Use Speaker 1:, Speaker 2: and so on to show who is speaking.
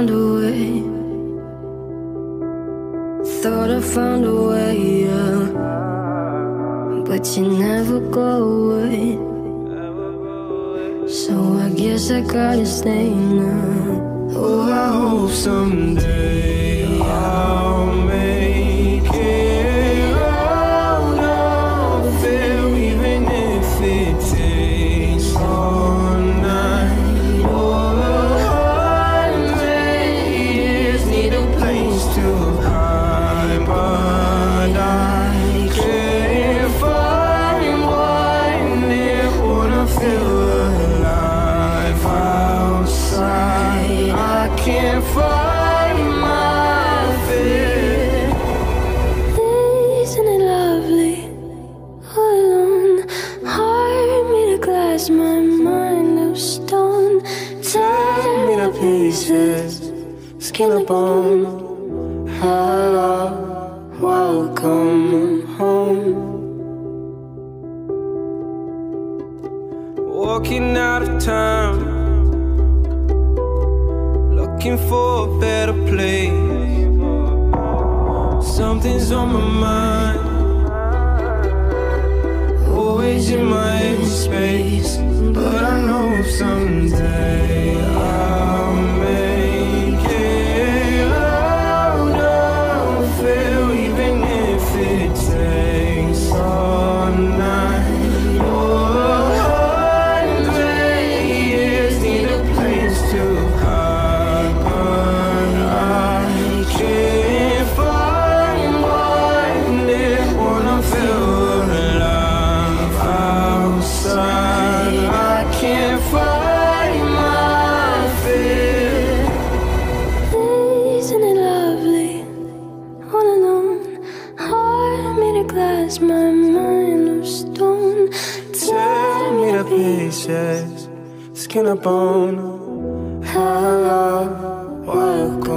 Speaker 1: found a way. Thought I found a way, yeah. But you never go away. So I guess I gotta stay now. Oh, I hope someday I'll make it out of it, even if it takes all night or 100 years. Need a place to hide, but I can't find one that wanna feel alive outside. I can't find my fear. Isn't it lovely? All alone, heart made of glass, my mind of stone. Tear me to pieces, skin and bone. Hello, welcome home. Walking out of time, looking for a better place. Something's on my mind, always in my space. But I know someday I'll make it out of it, even if it takes all night or 100 years. Need a place to hide, but I can't find one that wanna feel alive outside. I can't find my fear. Isn't it lovely? All alone, heart made of glass, my mind of stone. Tear me to pieces, skin and bone. Hello, welcome.